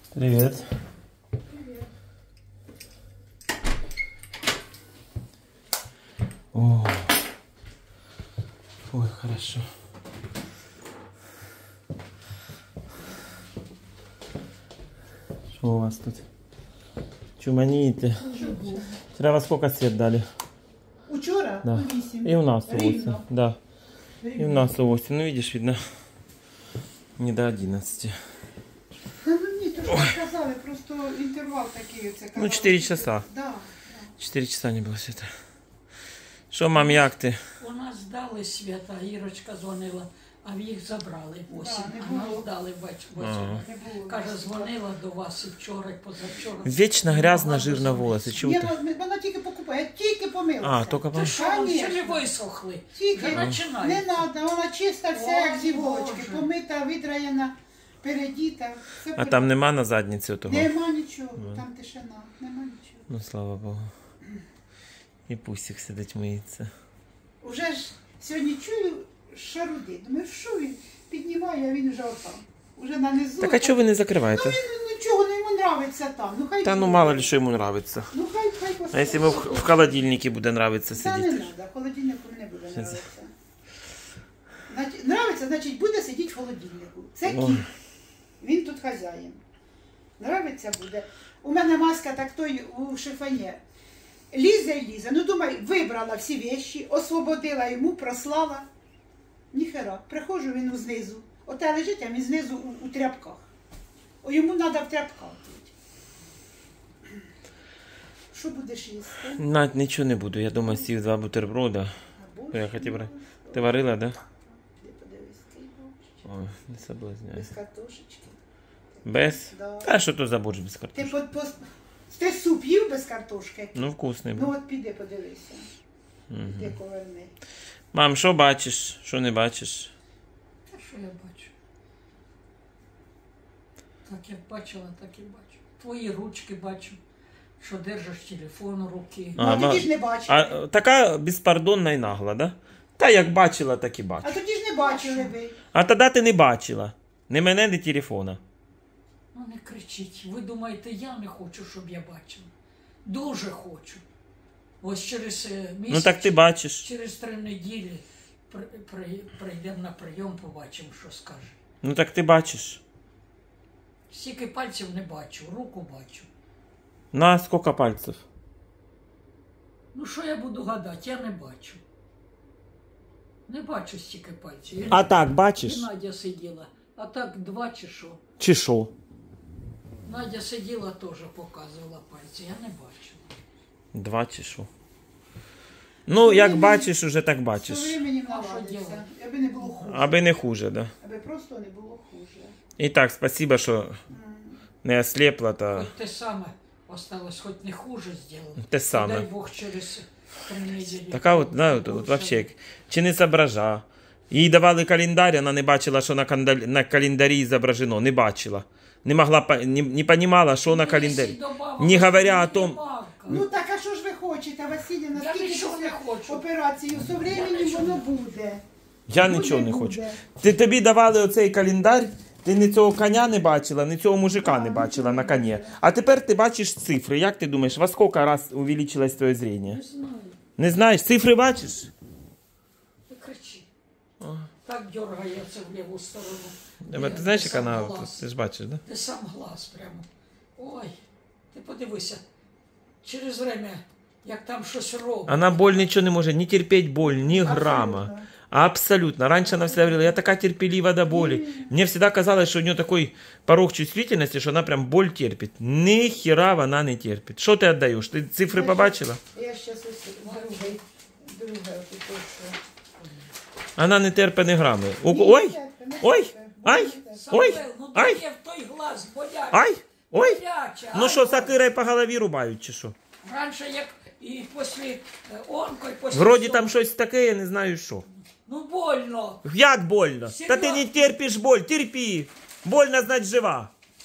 Привет. Привет. О, ой, хорошо. Что у вас тут? Чуманите. Вчера во сколько свет дали? Учора? Да. 8. И у нас у 8. Рівно. Да. Рівно. И у нас у 8. Ну видишь, видно, не до 11. Та ну ні, то що сказали, просто інтервал такий оце казали. Ну 4 часа. Да. 4 часа не было света. Что, мам, як ти? У нас дали свята, Ірочка дзвонила, а їх забрали 8. Да, не А нас було. дали 8. Ага. Не було. Каже, дзвонила до вас і вчора, і позавчора. Вечно грязно, Багато жирно дзвонить. волосы. Чего Ні, ты? вона тільки покупає, тільки помилася. А, только Ти по... що, ви ще не Конечно. висохли? Тільки. Вже Не починається. треба, вона чиста вся, Ой, як зівочки. Боже. Помита, видраєна, передіта. Все А там нема на задниці того? Нема нічого, там тишина, нема нічого. Ну, слава Богу. І пусик сидить миється. Уже ж сьогодні чую шаруди. Думаю, що він піднімає, а він вже отам. Уже на низу. Так а чого ви не закриваєте? Він нічого, ну йому нравиться там. Ну хай Та ну буде. мало ли що йому нравиться. Ну хай А поставить. якщо йому в холодильнику буде нравиться Та не сидіти? треба, холодильнику не буде нравитися. Нравиться, значить буде сидіти в холодильнику. Це О. кіт. Він тут хазяїн. Нравиться буде. У мене маска так той у шифоні. Лізе і лізе. Ну думай, вибрала всі вещі, освободила йому, прослала. Ніхера. Приходжу, він знизу. Оте лежить, а він знизу у тряпках. О, йому треба в тряпках бути. Що будеш їсти? Навіть нічого не буду. Я думаю, сів 2 бутерброда. Або Я хотів би... Ти варила, да? Де подивись, який борщ. Ой, не соблазняй. Без картошечки. Без? Да. Та що то за борщ без Ти, картошки? Ти суп їв без картошки? Ну, вкусний Ну був. от піди подивися. Іди поверни. Мам, що бачиш, що не бачиш? Та що я бачу? Так як бачила, так і бачу. Твої ручки бачу, що держиш телефон у руки. Ну, а ма- тоді ж не бачили. А така безпардонна і нагла, да? Та як бачила, так і бачу. А тоді ж не бачили ви. А тоді ти не бачила. Ні мене, ні телефона. Ну не кричіть. Ви думаєте, я не хочу, щоб я бачила? Дуже хочу. Ось через місяць, Ну так ти бачиш. через 3 неділі прийдемо на прийом, побачимо, що скаже. Ну так ти бачиш. Стільки пальців не бачу, руку бачу. На скільки пальців? Ну що я буду гадати, я не бачу. Не бачу стільки пальців. А так І бачиш? Надя сиділа. А так 2 чи що? Чи що? Надя сиділа, теж показувала пальці, я не бачила. 2 чи що? Ну, як бачиш, уже так Що бачиш. временем А що наладиться. делать? Аби не було хуже. Аби не хуже, да. Аби просто не було хуже. І так, спасибо, що не ослепла, та Хоч те саме осталось, хоч не хуже зробили. те саме. Дай Бог через 3 неділі. Така от, да, от вообще, чи не зобража. Їй давали календар, вона не бачила, що на календарі зображено, не бачила. Не могла, не понимала, що на календарі. Не говоря о том... Ну так, а що ж ви хочете, Василіна? Я Скільки нічого після не хочу. операції? Со временем воно буде. Я Буде, нічого не буде. хочу. Тобі давали оцей календар, ти ні цього коня не бачила, ні цього мужика не бачила на коні. А тепер ти бачиш цифри. Як ти думаєш, во скільки раз увеличилось твоє зрення? Не знаю, Не знаєш? Цифри бачиш? не кричи. Так дергається в ліву сторону. Ти знаєш, як сам вона, глаз. ти ж бачиш, да? Ти сам глаз прямо. Ой, ти подивися. Через время, як там щось робить. Вона боль нічого не може, ні терпеть боль, ні грама. Абсолютно. Абсолютно. Раньше она всегда говорила, я такая терпелива до боли. Мне всегда казалось, что у нее такой порог чувствительности, что она прям боль терпит. Ни хера она не терпит. Что ты отдаешь? Ты цифры побачила? Я зараз ось друге тут що. Она не терпит ни грами. Ой! Ой! Ай! Ой! Самвел, ну Ай! таке в той глаз боляче. Ай! Ой! Боляче. Ну що, сакирою по голові рубають, чи що? Раніше як і після онко, і після... Вроді цього. там щось таке, я не знаю що. Ну больно. Як больно? Та ти не Серйозно? терпиш боль, терпи. Больно, значить, жива.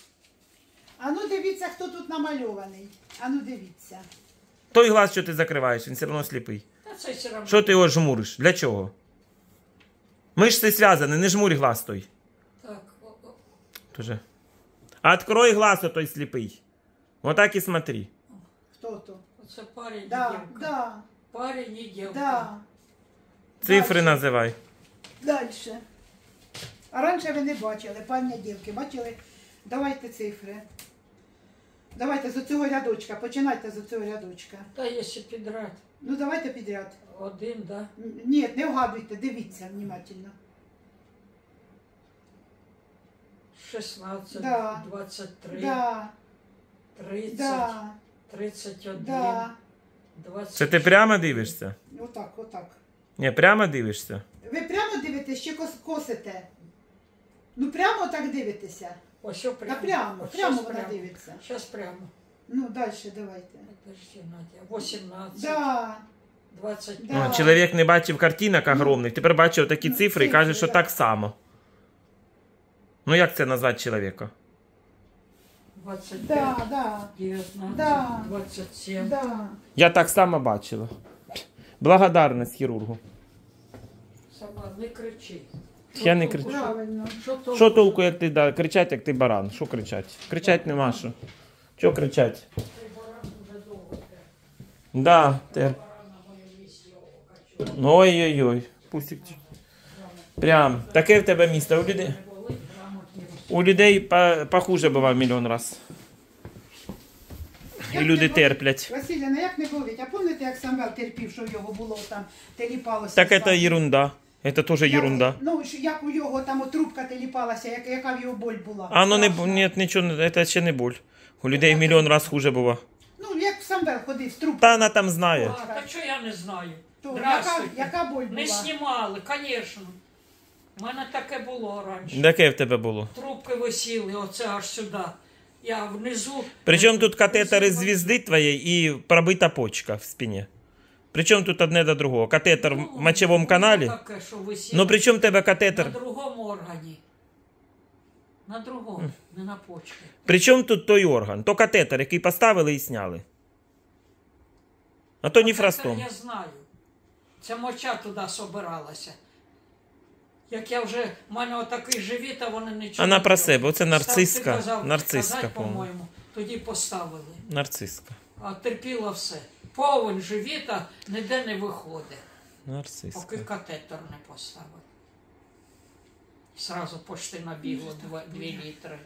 А ну дивіться, хто тут намальований. А ну дивіться. Той глаз, що ти закриваєш, він все одно сліпий. Та це все одно. Що ти його жмуриш? Для чого? Мишці зв'язані, не жмурь глаз той. Так, Тоже. Открой глаз, отой сліпий. Отак і смотри. Хто то? Оце парень і Да, дівка. да, Парень і дівка. да. Цифри називай. Дальше. А раніше ви не бачили, пані дівки, бачили? Давайте цифри. Давайте з цього рядочка, починайте з цього рядочка. Та якщо підряд. Ну давайте підряд. Один, да? Ні, не вгадуйте, дивіться внимательно. 16, Да. 23, Да, 30, да, 31, да. 20. Це ти прямо дивишся? Отак, отак. Ні, прямо дивишся. Ви прямо дивитесь чи косите? Ну прямо так дивитеся. Ось що Та прямо. прямо, Ось прямо щас вона прямо. дивиться. Зараз прямо. Ну, далі давайте. Подожди, Надя. 18, Да, 25. Да. Ну, чоловік не бачив картинок огромних, тепер бачив такі Ну, цифри і цифри, каже, що да. так само. Ну як це назвати чоловіка? 25, да, да, 19, Да. 27. да. Я так само бачила. Благодарність хірургу. Сама, не кричи. Я не толку? кричу. Правильно. Що толку, як ти кричать, як ти баран? Що кричать? Кричать нема що. Чого кричать? Цей баран вже довго те. Да, те. Барана моє місце його качу. Ой-ой-ой. Пустик. Прям. Таке в тебе місто. Не болить, грамотні. У людей похуже буває мільйон раз. І люди терплять. Василя, ну як не болить? А пам'ятаєте, як Самвел терпів, що в його було там, теліпалося? Так стало? це ерунда. Це теж ерунда. Ну, як у його там от трубка теліпалася, яка в його боль була. А ну не, Страшна. ні, нічого, це ще не боль. У людей мільйон раз хуже бува. Ну, як Самвел ходив з трубкою. Та вона там знає. А, так що я не знаю. То Здравствуйте. яка боль була? Не знімали, звісно. У мене таке було раніше. Таке в тебе було. Трубки висіли, оце аж сюди. Я внизу. Причому тут катетер із звізди твоєї і пробита почка в спині. Причому тут одне до другого. Катетер в мочовому каналі. Таке, що висіло. Ну причому тебе На катетер. другому органі. На другому, не на почці. Причому тут той орган? То катетер, який поставили і сняли. А то нефростом. Я знаю. Ця моча туди собиралася. Як я вже, в мене отакий живіт, а вони нічого. Вона не про роблять. себе. Оце нарцисска. Ти казав, Нарцисска, казать, по-моєму. по-моєму. Тоді поставили. Нарциска. А терпіла все. Повень живіта ніде не виходить, поки Нарциска. катетер не поставили. Сразу почти набігло 2 літри.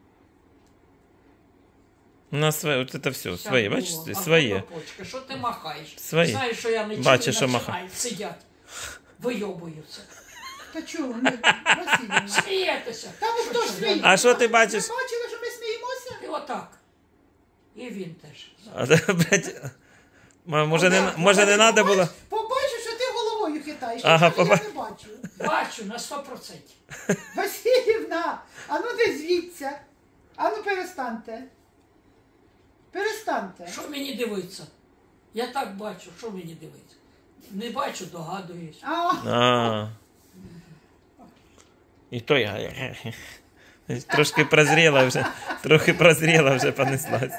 У нас своє, от це все, своє, було. бачите, А своє. ну, почки, що ти махаєш? Своє. Знаєш, що я не чую, Бачиш, що починають, сидять, вийобуються. Та чого? Ну, Василівна. Смієтеся. Та ну хто ж сміє? А що ти бачиш? Ви бачили, що ми сміємося? І отак. І він теж. А, блядь, може не треба було? Побачиш, що ти головою хитаєш. Ага, Я не бачу. Бачу на 100%. Василівна, а ну де звідся? А ну перестаньте. Перестаньте. Що мені дивиться? Я так бачу, що мені дивиться? Не бачу, догадуюсь. А. І то я. Трошки прозріла вже. Трохи прозріла вже понеслась.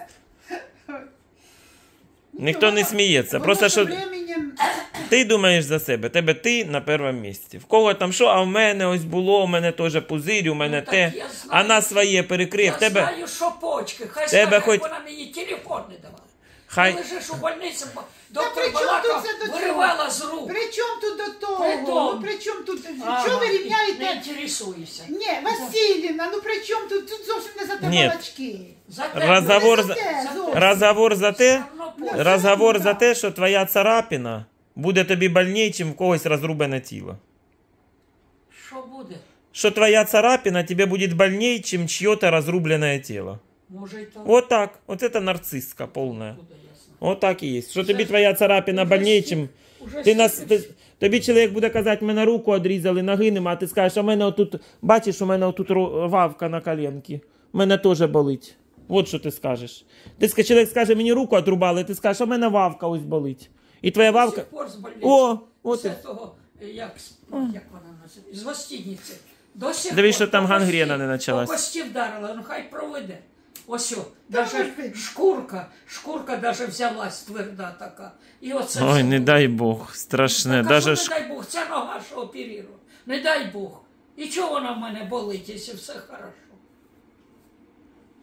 Ніхто не сміється. Воно Просто з що временем... ти думаєш за себе. Тебе ти на першому місці. В кого там що, а в мене ось було, у мене теж пузирь, у мене Ну, так те. я знаю. А на своє перекрив. Я Тебе. знаю, що почки. Хай Тебе скаже, хоч- як вона мені телефон не давала. Хай. Ти лежиш у больниці, при доктор чому Балака тут це до виривала з рук. При чому тут до того? При тому. Ну при чому тут? Ага, Що ви Не рівняєте? інтересуйся. Ні, Василівна, ну при чому тут? Тут зовсім не за те Ні. балачки. За те, Розговор Не за- те, зовсім. Розговор за те, Равно Ну, почки. розговор да. за те, що твоя царапина буде тобі больніше, чим в когось розрубане тіло. Що буде? Що твоя царапина тебе буде больнее, чем чье-то разрубленное тело. Може й то. Вот так. Вот это нарцисска полная. Буде ясно. Вот так і є. Що тобі твоя царапина больнее, чим... Уже Ти нас, стільки тобі чоловік буде казати, мене руку одрізали, ноги нема, а ти скажеш, а мене отут, бачиш, у мене отут вавка на коленці. Мене теж болить. Вот що ти скажеш. Чоловік скаже, мені руку отрубали, ти скажеш, а мене вавка ось болить. І твоя до вавка... сих пор з больниці. О, от Це і... того, як вона називає? З гостиниці. До сих Дивись, пор що там по гангрена кості- не почалась. По кості вдарила, ну хай проведе. Ось, Та даже може, шкурка даже взялась тверда така. І оце Ой, все не було. дай Бог, страшне. Так, а Даже що, не дай Бог, ця нога, що оперірую. Не дай Бог. І чого вона в мене болить, якщо все хорошо?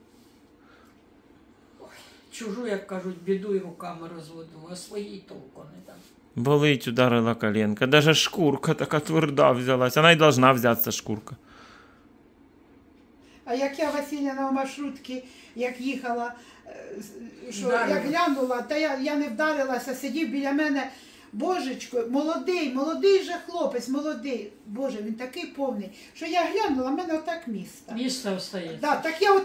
чужу, як кажуть, біду і руками розводу, а своїй толку не дам. Болить, ударила коленка. Даже шкурка така тверда взялась. Вона й должна взятися шкурка. А як я Василяна в маршрутці, як їхала, що Вдарила. я глянула, та я не вдарилася, сидів біля мене, божечко, молодий же хлопець, молодий. Боже, він такий повний, що я глянула, в мене отак місто. Місто остається. Да, так я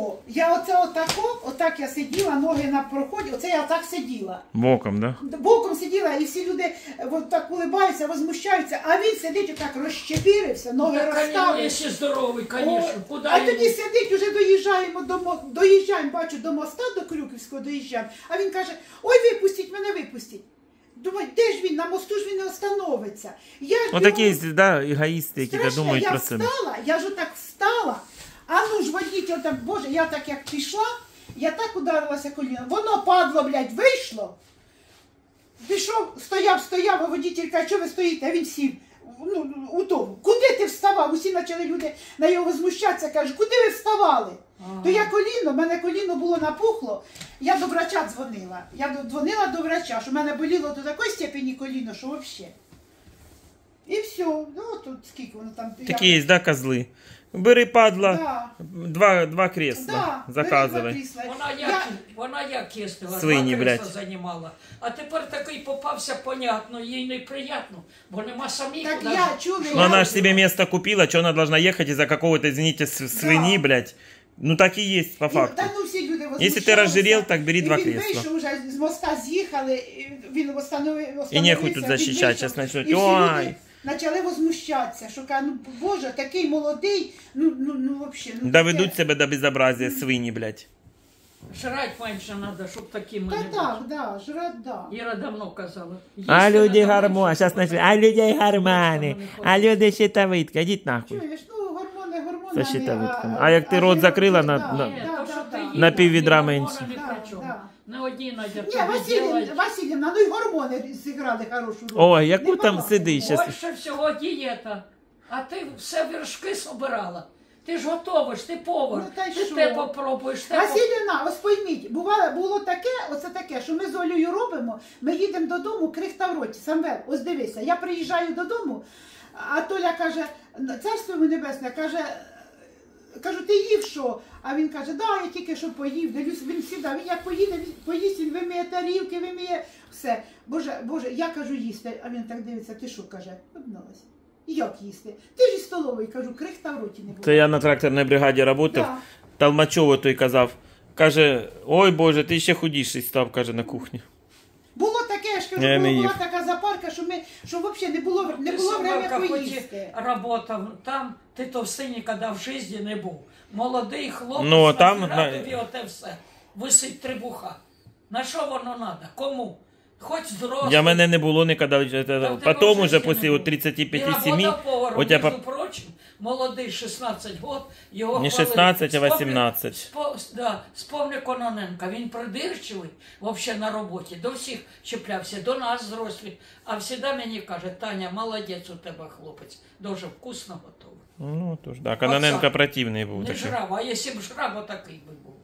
отак я сиділа, ноги на проході, оце я отак сиділа. Боком, да? Боком сиділа, і всі люди от так улибаються, возмущаються, а він сидить отак розщепірився, ноги Так, конечно, розставив. якщо здоровий, О, звісно, куди а йому? тоді сидить, уже доїжджаємо, бачу, до моста, до Крюківського доїжджаємо, а він каже, ой, випустіть мене, випустіть. Думаю, де ж він, на мосту ж він не остановиться. Отакі є, да, егоїсти, які Страшно, думають я про себе. встала, я ж отак встала, а ну ж водитель там, боже, я так як пішла, я так ударилася коліном, воно падло, блядь, вийшло. Пішов, стояв, а водитель каже, що ви стоїте, а він сів. Ну, у тому. Куди ти вставав? Усі почали люди на його возмущатися, кажуть, куди ви вставали? Ага. То я мене коліно було напухло, я до врача дзвонила. Я дзвонила до врача, що в мене боліло до такої степені коліно, що взагалі. І все, ну тут скільки воно там. Такі є, да, козли. Бери, падла, Да. два кресла, Да, заказывай. бери 2 крісла. Вона як їздила, Свині, 2 кресла блядь. займала. А тепер такий попався, понятно, їй неприємно, бо нема самих. Так куди я ж- чула, Ну она же себе место купила, что она должна ехать из-за какого-то, извините, свиньи, Да. блядь. Ну так и есть, по факту. Та ну всі люди Если ты разжирел, так бери І 2 він кресла. вийшов, вже з моста з'їхали, і він остановився. І нехуй тут він защищать, вийшов, щас начнуть, і всі ой. люди почали возмущатися, що кажуть, ну боже, такий молодий, ну взагалі. Ну, Доведут себя до безобразия свиньи, блядь. Жрать менше треба, щоб такими Та не так, бути. да, жрать, да. Іра давно казала. А Їсти люди треба гармони, менше, сейчас бо начнут, так- а людей гармани, а люди щитовидка, ідіть нахуй. Чуєш, ну гормони. За щитовидками. А як ти рот закрила на- Ні, на- то, що ти їла, на піввідра ні менше. гормони, ні при чому. Да. Не одні Надя Ні, тобі ділають. Василівна, ну й гормони зіграли хорошу роль. Ой, яку Не там балакай. сидиш щас? Більше всього дієта. А ти все вершки собирала. Ти ж готовиш, ти повар. Ну, та й ти що? те попробуєш, те Василівна, ось пойміть, було таке, оце таке, що ми з Олею робимо, ми їдемо додому, крихта в роті. Самвел, ось дивися, я приїжджаю додому, а Толя каже, царство йому небесне, кажу, ти їв що? А він каже, да, я тільки що поїв. Дивлюсь, він сідав, він як поїде, він поїсть, він вимиє тарілки, вимиє все. Боже, я кажу їсти, а він так дивиться, ти що, каже, обналась. Як їсти? Ти ж із столової, кажу, крихта в роті не було. Це я на тракторній бригаді працював, Да. Толмачово той казав, каже, ой Боже, ти ще худіший став, каже, на кухні. Було таке, я ж кажу, Я не була їв. така запарка, що взагалі не було Ти, время Савелка, хоч і поїсти. работав там, ти товстий ніколи в житті не був. Молодий хлопець, Ну, там, нафіга на- тобі оте все. Висить трибуха. На що воно треба? Кому? Хоч зрослий. Я мене не було ніколи. Та в тебе Потім в уже житті після не було. 35-7, І робота поваром, у тебе між прочим, молодий 16 год, його не хвалили. 16, а Вспомни- 18. Да, спомни Кононенка, він придирчивий взагалі на роботі, до всіх чіплявся, до нас зрослих, а завжди мені каже, Таня, молодець у тебе хлопець, дуже вкусно готовий. Ну, то ж, да, Кононенко Оце. противний був Не такий. жрав, а якщо б жрав, отакий би був.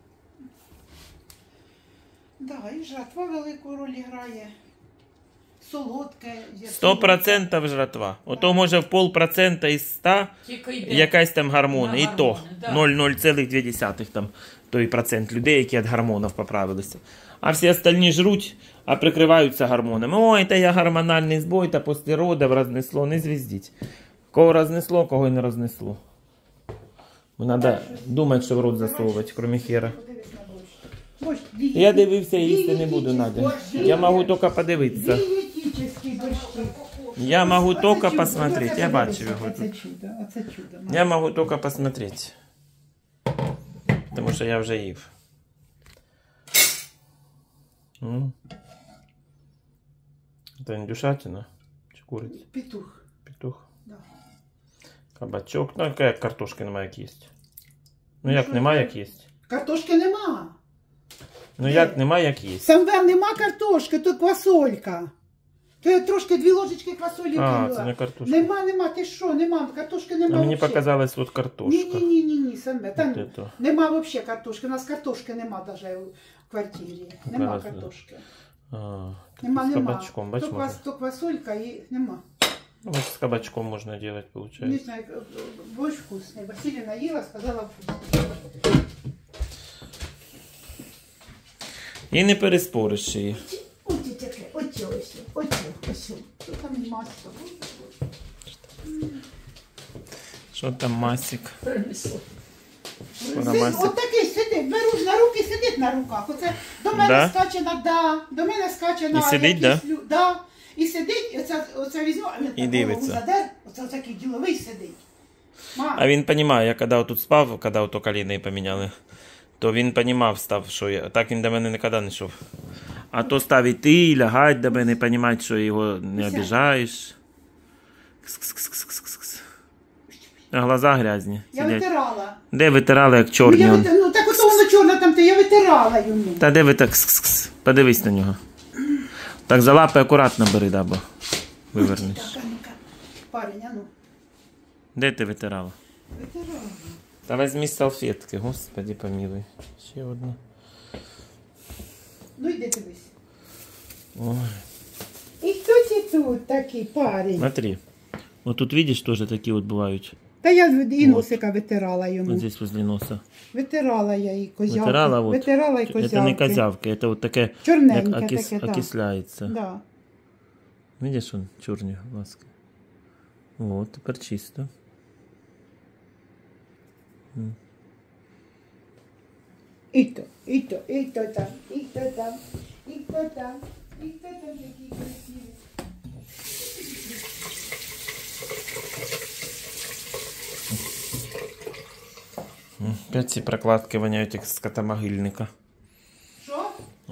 Да, і жатва велику роль грає. Солодке. 100% жратва. Ото може в 0,5% із 100 Тільки йде. якась там гормони. На І то гормони, да. 0,0,2 там той процент людей, які від гормонів поправилися. А всі остальні жруть, а прикриваються гормонами. Ой, та я гормональний збой, та після родів рознесло. Не звіздіть. Кого рознесло, кого й не рознесло. Треба думати, що в рот засовувати, крім хера. Я дивився, їсти не буду, Надя. Я можу тільки подивитися. Дієтичний борщ. Я можу Оце тільки чудо, посмотреть. оце Я чудо, бачив його оце тут. чудо, оце чудо. Я можу тільки посмотреть. Тому що я вже їв. Це індюшатина? Чи куриця? Петух. Петух. Да. Кабачок. Ну, як картошки немає, як їсть. Ну як що немає, це? як їсть. Картошки нема. Ну як немає, як їсть. Самвел, нема картошки, тут квасолька. То я трошки 2 ложечки квасолі кинула. це не картошка. Нема, ти що, нема, картошки нема. А мені вообще. показалось, от картошка. Ні, Санбе, там Вот это. нема взагалі картошки. У нас картошки нема навіть у квартирі. Нема Класно. картошки. А, Нема. з кабачком, бач, можна. То квасолька і нема. Ну, вот с кабачком можно делать, Не получается. знаю, борщ вкусний. Василіна їла, сказала вкусний. І не переспориш її. Оце таке, ось. Тут там масло. Що там масик? Принесло. Скоро Син масик. отакий сидить, беру на руки, сидить на руках. Оце до мене Да? скаче до мене скаче на І сидить, да? Да. І сидить, і оце візьму, а він І так дивиться. голову задер, оце такий діловий сидить. А він розуміє, я коли тут спав, коли ото коліни поміняли, то він розумів, став, що я. Так він до мене ніколи не йшов. А то став іти, лягати до мене, розуміти, що його не обіжаєш. Кс-кс-кс-кс-кс-кс. А глаза грязні. Я Сидять. витирала. Де витирали, як чорні? он? Ну так ото воно чорне там, то я витирала йому. Та де ви так? Кс-кс-кс. Подивись на нього. Так за лапи акуратно бери, да, бо вивернеш. Так, а ну-ка. Парень, а ну. Де ти витирала? Витирала. Та візьми салфетки, господи помилуй. Ще одна. Ну йди дивись. Ой. І хто це тут такий парень? Смотри. Вот тут видишь, тоже такие вот бывают. Та я і носика витирала йому. Вот здесь возле носа. Витирала я і козявки. Вытирала вот. Витирала і козявки. Это не козявка, это вот такая, Чорненьке як таке, да. окисляется. Да. Видишь, он черный глазки. Вот, теперь чисто. І то там, і то там, і то там, і то там такі красиві. Опять ці прокладки воняют, як з котомогильника. Що?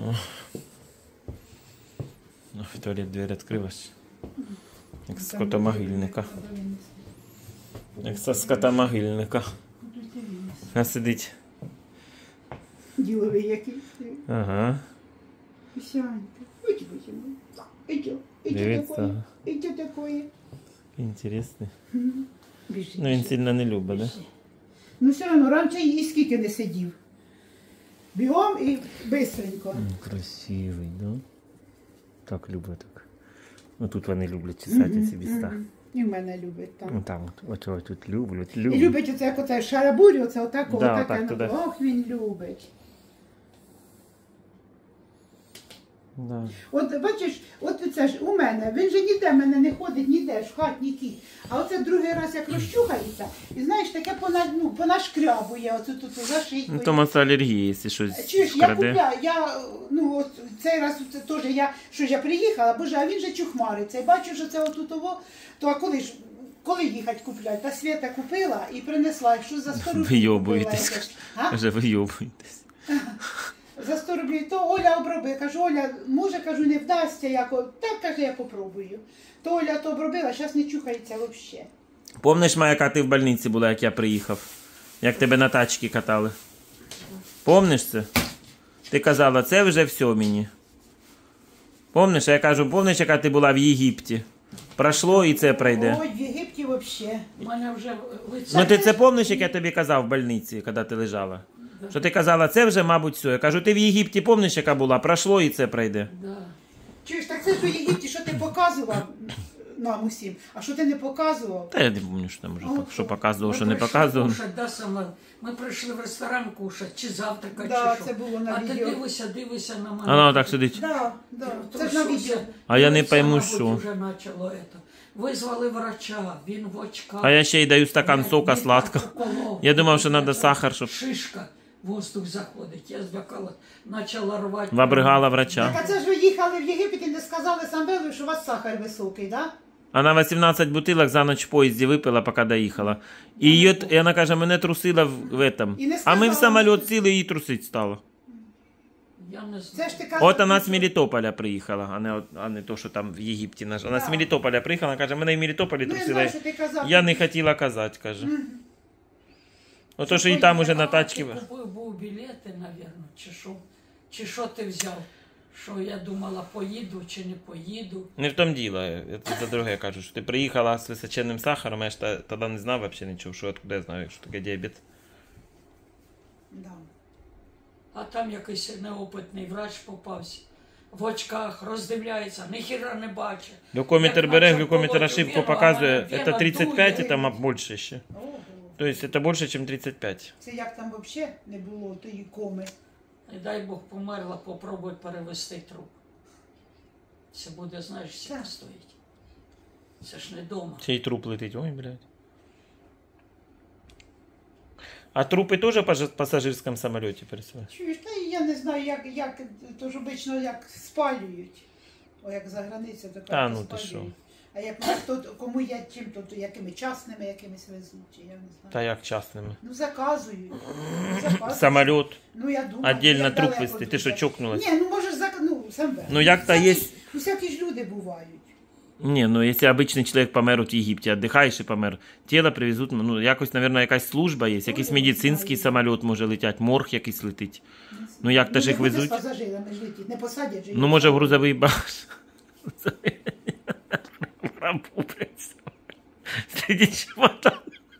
В туалет дверь открылась. Як з котомогильника. Як з котомогильника. А сидить. Діловий який. Ага. Сянька. Будь. Дивиться. І то такое. Интересный. Біжи. Ну він сильно не любить, да? Ну все одно, раніше і скільки не сидів. Бігом і бистренько. Красивий, да? Так любить так. Ну тут вони люблять чесати ці міста. І в мене любить Ну там. там от тут люблять. І любить оце, як оце шарабурі, оце отако, Да, отаке. отак туди. Ох, він любить. Да. От бачиш, от це ж у мене, він же ніде мене не ходить, ніде ж, в хат, ні кіт. А оце другий раз як розчухається, і знаєш, таке понашкрябує, оце тут за шийкою. Ну тому це алергія, якщо щось Чуєш, я вкраде. купляю, от цей раз це теж я приїхала, боже, а він же чухмариться. І бачу, що це отут того, то а коли їхати купляти? Та Свята купила і принесла, якщо за 100 рублів Вийобуєтесь. купила, а? Каже, вийобуєтесь. За 100 рублів, то Оля обробила. Кажу, Оля, може, кажу, не вдасться, так, каже, я попробую. То Оля то обробила, зараз не чухається взагалі. Помниш, Майя, яка ти в больниці була, як я приїхав? Як тебе на тачці катали? Помниш це? Ти казала, це вже все мені. Помниш? А я кажу, помниш, яка ти була в Єгипті? Пройшло і це пройде. Ой, в Єгипті взагалі. У мене вже Ну ти це помниш, як я тобі казав в больниці, коли ти лежала? Що ти казала, це вже, мабуть, все. Я кажу, ти в Єгипті помниш, яка була? Пройшло і це пройде. Да. Чуєш, так це ж у Єгипті, що ти показував нам усім, а що ти не показував? Та я не пам'ятаю, що там вже, що показував, Ми що не прийшли показував. кушать, да, саме. Ми прийшли в ресторан кушати, чи завтракати, Да, чи що. це було на а ти відео. дивися на мене. Вона отак сидить. Да. Це ж на відео. А я не Це, пойму, мабуть, що. вже почало это. Визвали врача, він в очках. А я ще й даю стакан сока сладкого. Я думав, що треба сахар, щоб Шишка, воздух заходить. Я злякала, почала рвати. вабригала Так, врача. а це ж ви їхали в Єгипет і не сказали Самвелу, що у вас сахар високий, да? Вона 18 бутилок за ніч в поїзді випила, поки доїхала. І вона каже, мене трусила в этом. І не А ми в сказала. самоліт сіли і її трусить стало. Я не Це знаю. ж ти казав, От вона з Мелітополя приїхала, а не то, що там в Єгипті. Вона з Мелітополя приїхала, каже, мене в Мелітополі Ну, я трусила. знаю, що ти казав. Я не хотіла казати, каже. Ото, що і там уже на тачці. Ти купив був білети, мабуть, чи що ти взяв? що я думала, поїду чи не поїду. Не в тому діло. Я тут за друге кажу, що ти приїхала з височенним сахаром, я ж тоді не знав взагалі нічого, що откуда я знаю, що таке діабет. Да. А там якийсь неопитний врач попався. В очках роздивляється, ніхіра не бачить. Глюкометр бере, Як глюкометр наче ошибку колоть, показує, вена це дує. 35 і там більше ще. Ого. Тобто це більше, ніж 35. Це як там взагалі не було тої коми. І дай Бог померла, попробуй перевести труп. Це буде, знаєш, скільки Так. стоїть. Це ж не дома. Цей труп летить, ой, блядь. А трупи теж в пасажирському самоліті пересилають? Чуєш, та я не знаю, як то ж обично як спалюють. О, як за границею, то Та, ну спалюють. ти що. А як хто, кому я чим, то якими частними якимись везуть, я не знаю. Та як частними? Ну заказують. Заказують. Самоліт. Ну я думаю. Отдельно як труп далеко везти. Ти дуже. що, чокнулась? Ні, ну можеш ну сам Ну, як та є- Всякі ж люди бувають. Ні, ну якщо обичний чоловік помер от в Єгипті, віддихаєш і помер, тіло привезуть, ну якось, мабуть, якась служба є, якийсь медицинський самоліт може летять, морг якийсь летить. Ну як то ж їх не буде везуть? з пасажирами ж летіть, не посадять же. Ну може в грузовий баш. В рампу, блядь. Среди чемодана.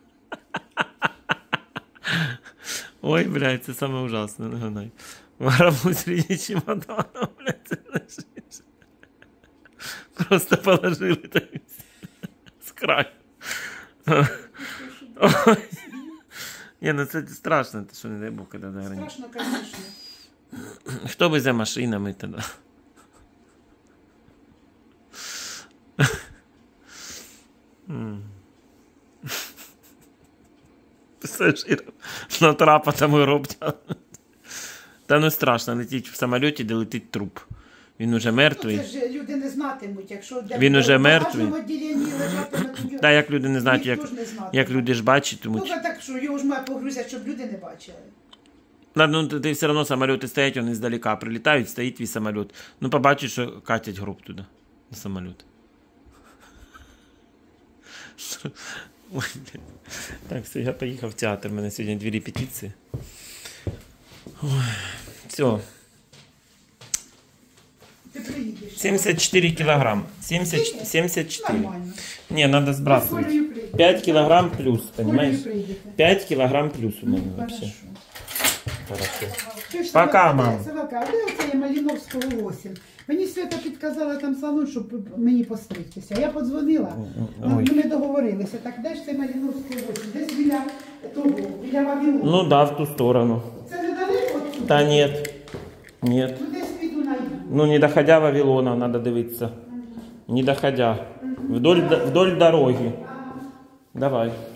Ой, блядь, це саме ужасне, не гадай. В рампу среди чемодана, блядь, це лежиш. Просто положили так з краю. Ой. Ні, ну це страшно, ти що не дай Бог, коли за границю. Страшно, звісно. Хто везе машинами тоді? Пасажирам на трапа там і роблять. Та ну страшно летіть в самоліті, де летить труп. Він уже Ну, мертвий. це ж люди не знатимуть, якщо Він уже мертвий. в багажному відділенні лежатиме, то Та як люди не знають, ніхто ж не знатиме. як люди ж бачитимуть. Ну, так, що його ж має погрузять, щоб люди не бачили. Да, ну ти все одно самоліти стоять, вони здалека прилітають, стоїть твій самоліт. Ну побачиш, що катять гроб туди, на самоліт. Ой, блін. Так, все, я поїхав в театр, у мене сьогодні 2 репетиції. Ой, все. Ти приїдеш. 74 килограмм. 74. Нормально. Не, надо сбрасывать. 5 килограмм плюс, понимаешь? 5 килограмм плюс у меня вообще. Хорошо. Пока, мам. Савелка, а де оце є Маліновського 8? Мені Свята підказала там салон, щоб мені постригтися. Я подзвонила, Ой. ми договорилися. Так де ж це Маліновського 8? Десь біля того, біля Вавилону. Ну да, в ту сторону. Це недалеко отсюда? Да нет. Нет. Ну десь піду на їх. Ну не доходя Вавилона надо дивиться. Не доходя. Вдоль дороги. Давай.